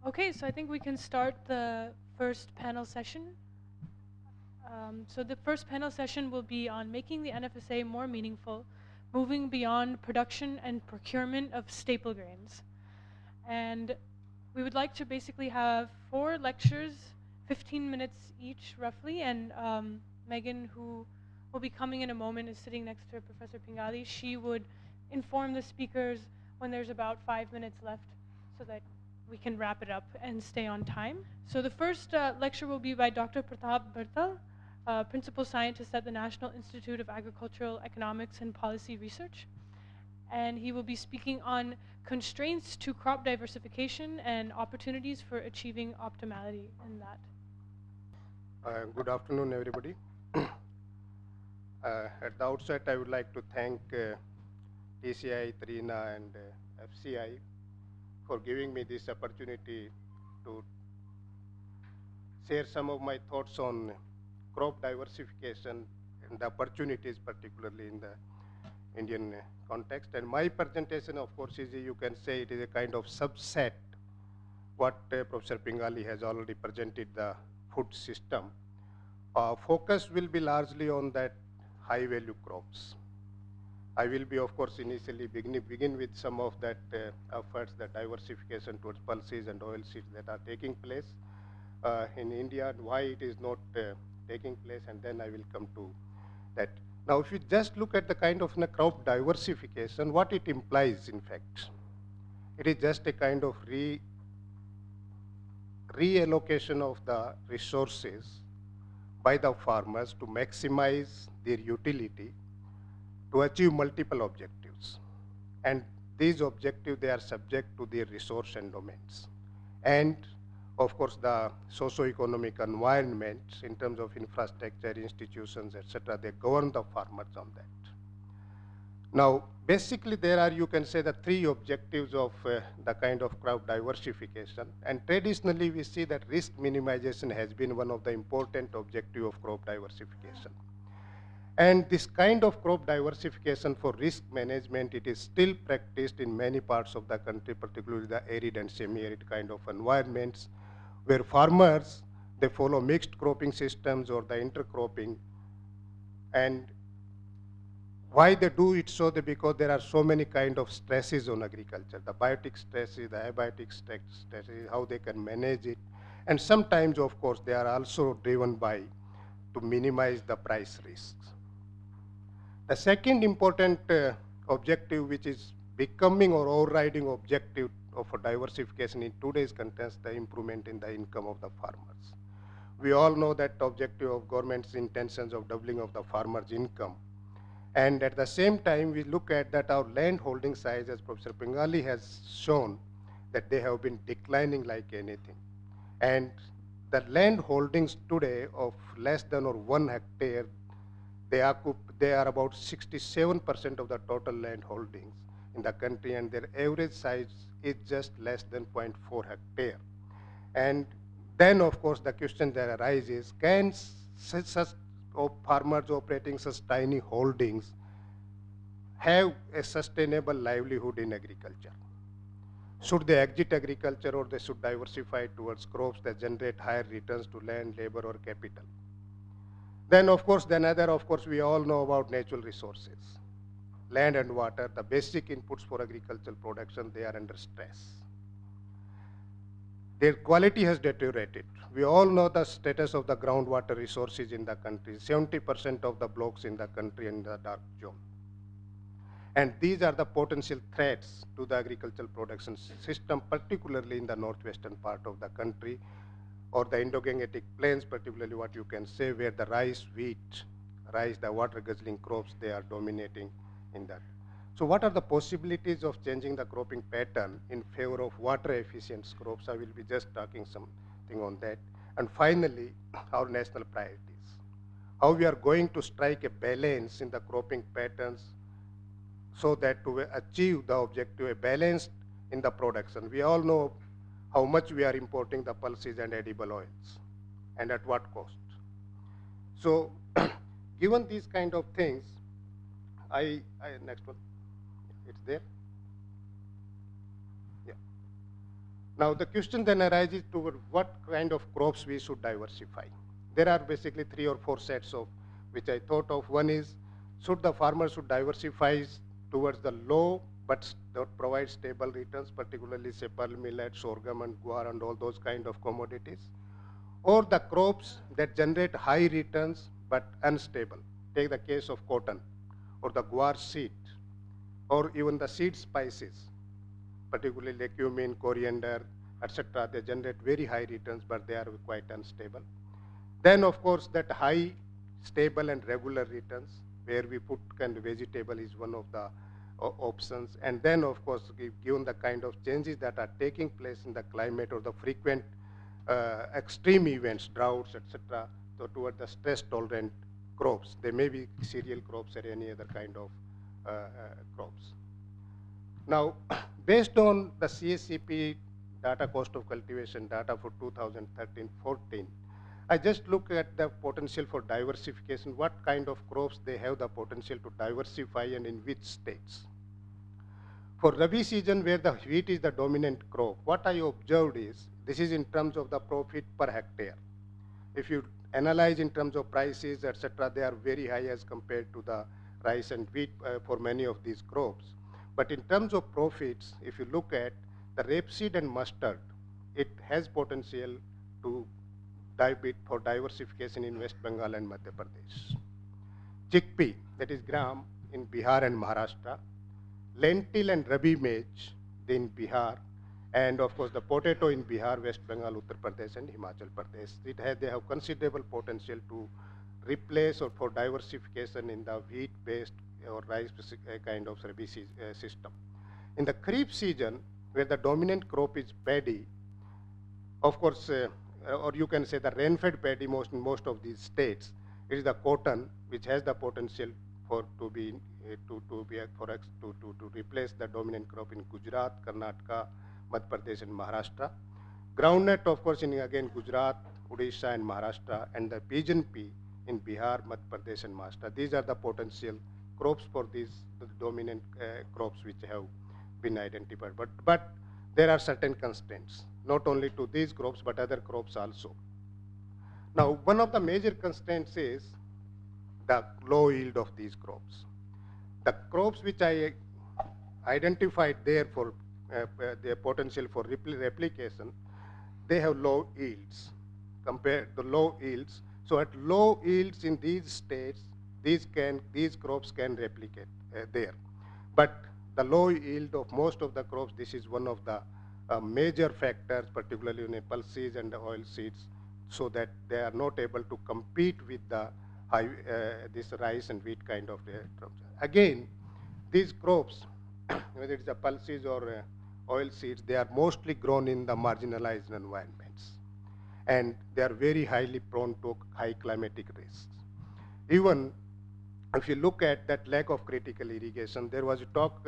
Okay, so I think we can start the first panel session. So the first panel session will be on making the NFSA more meaningful, moving beyond production and procurement of staple grains. And we would like to basically have 4 lectures, 15 minutes each roughly, and Megan, who will be coming in a moment, is sitting next to Professor Pingali. She would inform the speakers when there's about 5 minutes left so that we can wrap it up and stay on time. So the first lecture will be by Dr. Pratrap Birthal, Principal Scientist at the National Institute of Agricultural Economics and Policy Research. And he will be speaking on constraints to crop diversification and opportunities for achieving optimality in that. Good afternoon, everybody. At the outset, I would like to thank TCI, TARINA, and FCI for giving me this opportunity to share some of my thoughts on crop diversification and the opportunities, particularly in the Indian context. And my presentation, of course, is, you can say, it is a kind of subset what Professor Pingali has already presented, the food system. Focus will be largely on that high value crops. I will be, of course, initially begin with some of that efforts, the diversification towards pulses and oilseeds that are taking place in India, and why it is not taking place, and then I will come to that. Now, if you just look at the kind of crop diversification, what it implies, in fact, it is just a kind of reallocation of the resources by the farmers to maximize their utility to achieve multiple objectives. And these objectives, they are subject to their resource and domains. And of course, the socio-economic environment in terms of infrastructure, institutions, etc., they govern the farmers on that. Now, basically, there are, you can say, the 3 objectives of the kind of crop diversification. And traditionally, we see that risk minimization has been one of the important objectives of crop diversification. And this kind of crop diversification for risk management, it is still practiced in many parts of the country, particularly the arid and semi-arid kind of environments, where farmers, they follow mixed cropping systems or the intercropping. And why they do it so? Because there are so many kind of stresses on agriculture, the biotic stresses, the abiotic stresses, how they can manage it. And sometimes, of course, they are also driven by to minimize the price risks. The second important objective, which is becoming or overriding objective of a diversification in today's context, the improvement in the income of the farmers. We all know that objective of government's intentions of doubling of the farmer's income. And at the same time, we look at that our land holding size, as Professor Pingali has shown, that they have been declining like anything. And the land holdings today of less than or 1 hectare, they are about 67% of the total land holdings in the country, and their average size is just less than 0.4 hectare. And then, of course, the question that arises, can such farmers operating such tiny holdings have a sustainable livelihood in agriculture? Should they exit agriculture, or they should diversify towards crops that generate higher returns to land, labor, or capital? Then, of course, we all know about natural resources. Land and water, the basic inputs for agricultural production, they are under stress. Their quality has deteriorated. We all know the status of the groundwater resources in the country. 70% of the blocks in the country in the dark zone. And these are the potential threats to the agricultural production system, particularly in the northwestern part of the country, or the Indo-Gangetic plains, particularly what you can say, where the rice, wheat, the water guzzling crops, they are dominating in that. So what are the possibilities of changing the cropping pattern in favor of water efficient crops? I will be just talking something on that. And finally, our national priorities. How we are going to strike a balance in the cropping patterns so that to achieve the objective, a balance in the production. We all know how much we are importing the pulses and edible oils, and at what cost. So, given these kind of things, next one, it's there. Yeah. Now the question then arises toward what kind of crops we should diversify. There are basically 3 or 4 sets of which I thought of. One is, should the farmer should diversify towards the low but that provide stable returns, particularly say pearl millet, sorghum and guar and all those kind of commodities, or the crops that generate high returns but unstable. Take the case of cotton or the guar seed or even the seed spices, particularly cumin, coriander, etc. They generate very high returns, but they are quite unstable. Then, of course, that high, stable, and regular returns, where we put kind of vegetable is one of the options. And then, of course, given the kind of changes that are taking place in the climate or the frequent extreme events, droughts, etc., so toward the stress-tolerant crops. They may be cereal crops or any other kind of crops. Now, based on the CSCP data, cost of cultivation data for 2013-14, I just look at the potential for diversification, what kind of crops they have the potential to diversify and in which states. For Rabi season, where the wheat is the dominant crop, what I observed is, this is in terms of the profit per hectare. If you analyze in terms of prices, etc., they are very high as compared to the rice and wheat for many of these crops. But in terms of profits, if you look at the rapeseed and mustard, it has potential to for diversification in West Bengal and Madhya Pradesh. Chickpea, that is gram in Bihar and Maharashtra. Lentil and rabi maize in Bihar. And of course, the potato in Bihar, West Bengal, Uttar Pradesh, and Himachal Pradesh. They have considerable potential to replace or for diversification in the wheat-based or rice kind of rabi system. In the kharif season, where the dominant crop is paddy, of course, or you can say the rain-fed paddy in most of these states, it is the cotton which has the potential to replace the dominant crop in Gujarat, Karnataka, Madhya Pradesh, and Maharashtra. Groundnut, of course, in again Gujarat, Odisha, and Maharashtra, and the pigeon pea in Bihar, Madhya Pradesh, and Maharashtra. These are the potential crops for these dominant crops which have been identified. But there are certain constraints, not only to these crops, but other crops also. Now, one of the major constraints is the low yield of these crops. The crops which I identified there for their potential for replication, they have low yields compared to low yields. So at low yields in these states, these crops can replicate there. But the low yield of most of the crops, this is one of the major factors, particularly in pulses and the oil seeds, so that they are not able to compete with the high, this rice and wheat kind of crops. Again, these crops, whether it's the pulses or oil seeds, they are mostly grown in the marginalized environments. And they are very highly prone to high climatic risks. Even if you look at that lack of critical irrigation, there was a talk,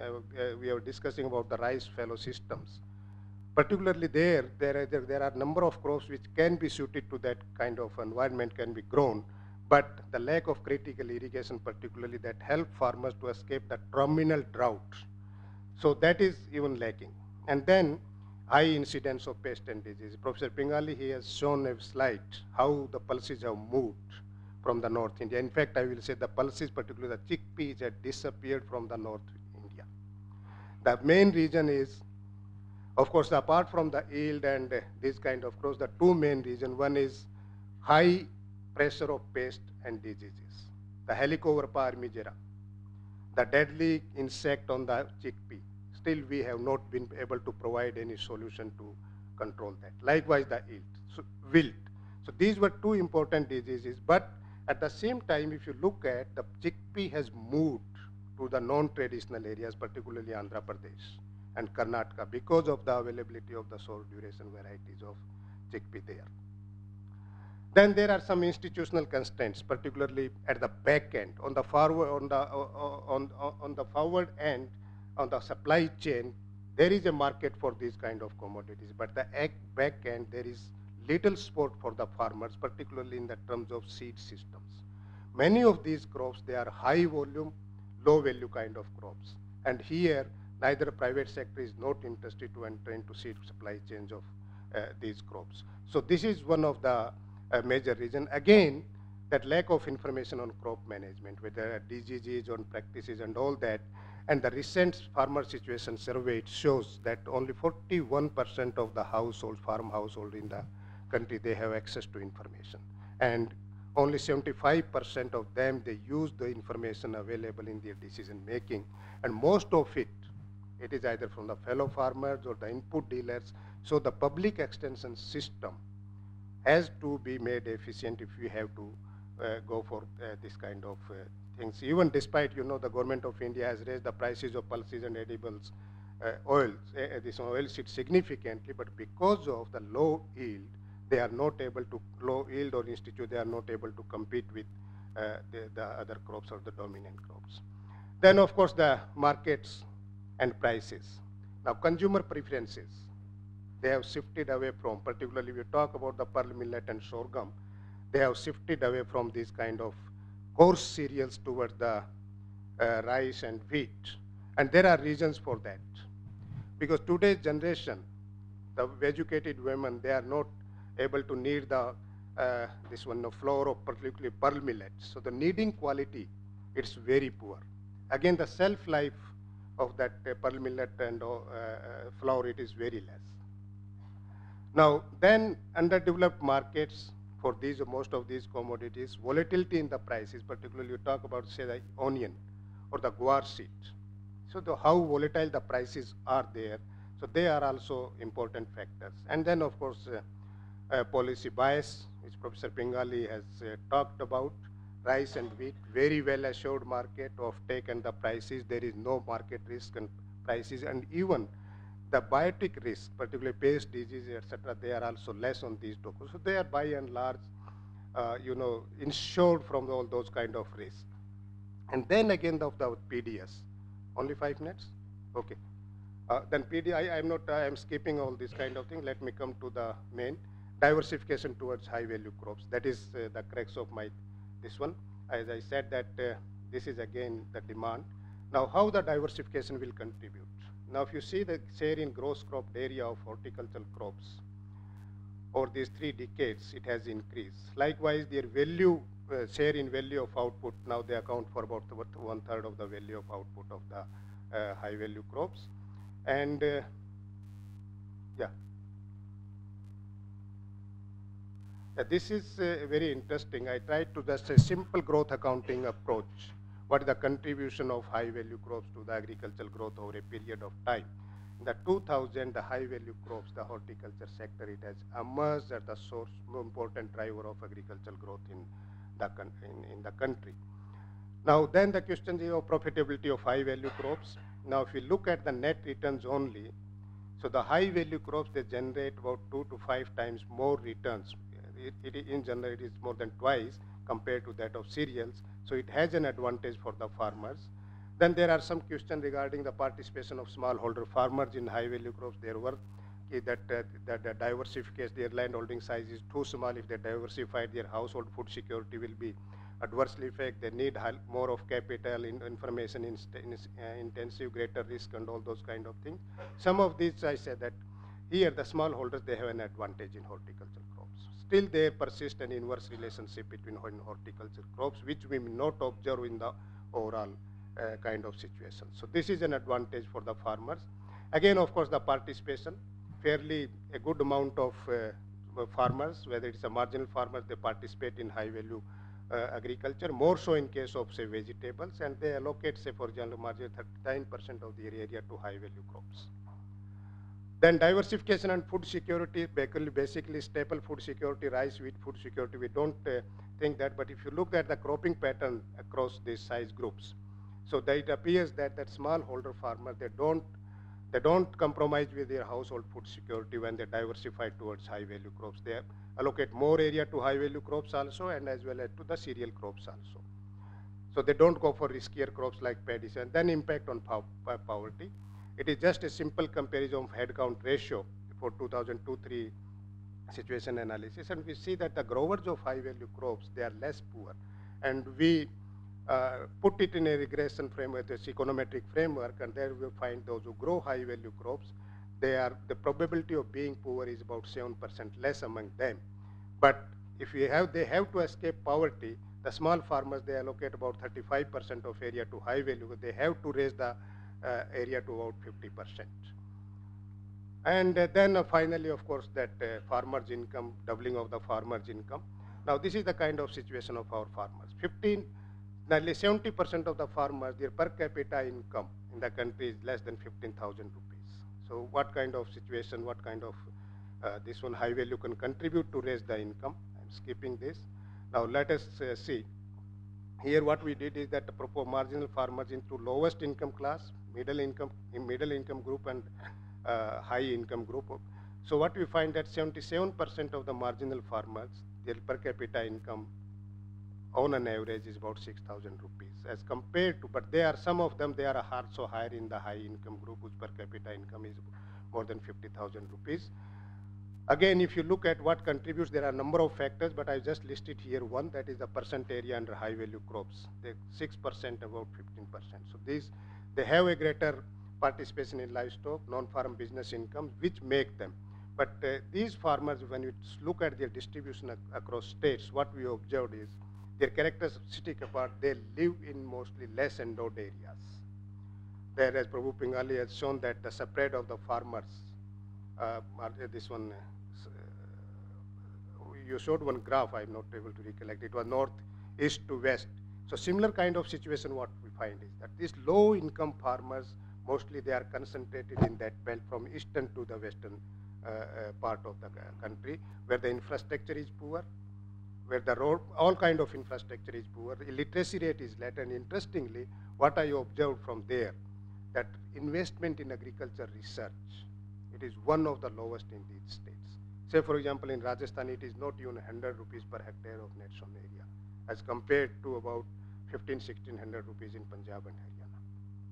we were discussing about the rice fallow systems. Particularly there are a number of crops which can be suited to that kind of environment, can be grown, but the lack of critical irrigation, particularly that help farmers to escape the terminal drought. So that is even lacking. And then high incidence of pest and disease. Professor Pingali, he has shown a slide how the pulses have moved from the North India. In fact, I will say the pulses, particularly the chickpeas, had disappeared from the North India. The main reason is, of course, apart from the yield and this kind of crops, the two main reasons. One is high pressure of pest and diseases. The Helicobacter armigera, the deadly insect on the chickpea. Still, we have not been able to provide any solution to control that. Likewise, the yield, so wilt. So these were two important diseases, but at the same time, if you look at, the chickpea has moved to the non-traditional areas, particularly Andhra Pradesh and Karnataka, because of the availability of the short duration varieties of chickpea there. Then there are some institutional constraints, particularly at the back end, on the forward, on the forward end, on the supply chain. There is a market for these kind of commodities, but the back end there is little support for the farmers, particularly in the terms of seed systems. Many of these crops, they are high volume, low value kind of crops, and here neither private sector is not interested to enter into seed supply chains of these crops. So this is one of the major reason. Again, that lack of information on crop management, whether diseases, on practices and all that, and the recent farmer situation survey shows that only 41% of the farm household in the country, they have access to information. And only 75% of them, they use the information available in their decision making. And most of it is either from the fellow farmers or the input dealers. So the public extension system has to be made efficient if we have to go for this kind of things. Even despite, the government of India has raised the prices of pulses and edibles oils, this oilseed significantly, but because of the low yield, they are not able to, low yield or institute, they are not able to compete with the other crops or the dominant crops. Then of course the markets and prices. Now consumer preferences, they have shifted away from, particularly we talk about the pearl millet and sorghum, they have shifted away from these kind of coarse cereals towards the rice and wheat. And there are reasons for that. Because today's generation, the educated women, they are not able to knead the flour of particularly pearl millet. So the kneading quality, it's very poor. Again, the shelf life of that pearl millet and flour, it is very less. Now, then underdeveloped markets for these, most of these commodities, volatility in the prices, particularly you talk about, say, the onion or the guar seed. So how volatile the prices are there. So they are also important factors. And then, of course, policy bias, which Professor Pingali has talked about. Rice and wheat, very well assured market of take and the prices. There is no market risk and prices, and even the biotic risk, particularly pest disease, etc., they are also less on these tokens. So they are by and large, insured from all those kind of risks. And then again the PDS. Only 5 minutes? Okay. Then I'm skipping all this kind of thing. Let me come to the main. Diversification towards high value crops. That is the crux of this one. As I said that this is again the demand. Now how the diversification will contribute? Now if you see the share in gross crop area of horticultural crops over these 3 decades, it has increased. Likewise, their value, share in value of output, now they account for about 1/3 of the value of output of the high value crops. And this is very interesting. I tried to just a simple growth accounting approach. What is the contribution of high value crops to the agricultural growth over a period of time? In the 2000, the high value crops, the horticulture sector, it has emerged as the source, important driver of agricultural growth in the country. Now then the question is of profitability of high value crops. Now if we look at the net returns only, so the high value crops, they generate about 2 to 5 times more returns. In general, it is more than twice compared to that of cereals. So it has an advantage for the farmers. Then there are some questions regarding the participation of smallholder farmers in high value crops. There were that the diversification, their land holding size is too small. If they diversify, their household food security will be adversely affected. They need more of capital, information intensive, greater risk, and all those kind of things. Some of these, I said that here the smallholders, they have an advantage in horticultural crops. Still there persists an inverse relationship between horticultural crops, which we may not observe in the overall kind of situation. So this is an advantage for the farmers. Again, of course, the participation, fairly a good amount of farmers, whether it's a marginal farmers, they participate in high value agriculture, more so in case of, say, vegetables, and they allocate, say, for example, margin 39% of their area to high value crops. Then diversification and food security, basically staple food security, rice, wheat food security, we don't think that, but if you look at the cropping pattern across these size groups, so that it appears that smallholder farmers, they don't compromise with their household food security when they diversify towards high value crops. They allocate more area to high value crops also, and as well as to the cereal crops also. So they don't go for riskier crops like paddies. And then impact on poverty. It is just a simple comparison of head count ratio for 2002-3 situation analysis, and we see that the growers of high value crops, they are less poor, and we put it in a regression framework, this econometric framework, and there we find those who grow high value crops, the probability of being poor is about 7% less among them. But if they have to escape poverty, the small farmers, they allocate about 35% of area to high value. They have to raise the area to about 50%. And then finally, of course, that farmers' income, doubling of the farmers' income. Now, this is the kind of situation of our farmers. Nearly 70% of the farmers, their per capita income in the country is less than 15,000 rupees. So what kind of situation, what kind of this one high value can contribute to raise the income? I'm skipping this. Now let us see. Here what we did is that to propose marginal farmers into lowest income class, middle income group, and high income group. So what we find that 77% of the marginal farmers, their per capita income on an average is about 6,000 rupees as compared to, but there are some of them, they are also higher in the high income group whose per capita income is more than 50,000 rupees. Again, if you look at what contributes, there are a number of factors, but I just listed here one, that is the percent area under high value crops. They 6%, about 15%. So these, they have a greater participation in livestock, non-farm business income, which make them. But these farmers, when you look at their distribution across states, what we observed is their characteristic apart, they live in mostly less endowed areas. Whereas Prabhu Pingali has shown that the spread of the farmers, this one, you showed one graph, I'm not able to recollect, it was north, east to west. So similar kind of situation what we find is that these low income farmers, mostly they are concentrated in that belt from eastern to the western part of the country, where the infrastructure is poor, where the road, all kind of infrastructure is poor, the illiteracy rate is less, and interestingly, what I observed from there, that investment in agriculture research, it is one of the lowest in these states. Say for example, in Rajasthan, it is not even 100 rupees per hectare of net sown area, as compared to about 1600 rupees in Punjab and Haryana.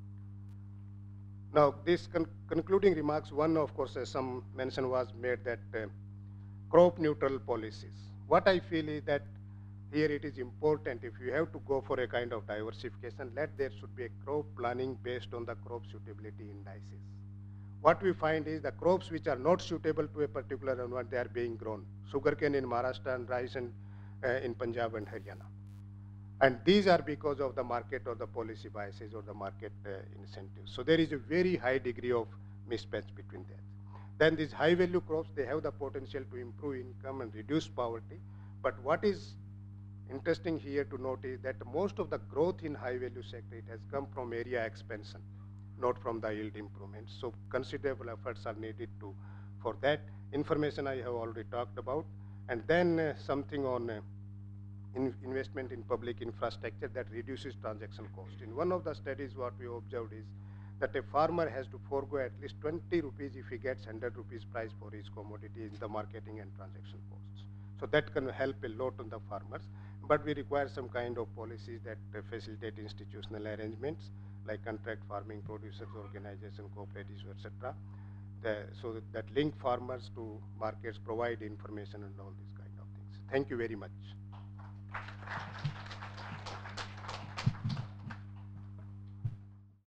Now, this concluding remarks, one, of course, some mention was made that crop neutral policies. What I feel is that here it is important, if you have to go for a kind of diversification, there should be a crop planning based on the crop suitability indices. What we find is the crops which are not suitable to a particular environment, they are being grown. Sugarcane in Maharashtra and rice in Punjab and Haryana. And these are because of the market or the policy biases or the market incentives. So there is a very high degree of mismatch between that. Then these high value crops, they have the potential to improve income and reduce poverty. But what is interesting here to note is that most of the growth in high value sector, it has come from area expansion, not from the yield improvements. So considerable efforts are needed for that. Information I have already talked about. And then something on investment in public infrastructure that reduces transaction cost. In one of the studies, what we observed is that a farmer has to forego at least 20 rupees if he gets 100 rupees price for his commodity in the marketing and transaction costs. So that can help a lot on the farmers, but we require some kind of policies that facilitate institutional arrangements like contract farming, producers, organization, cooperatives, etc. So that link farmers to markets, provide information and all these kind of things. Thank you very much.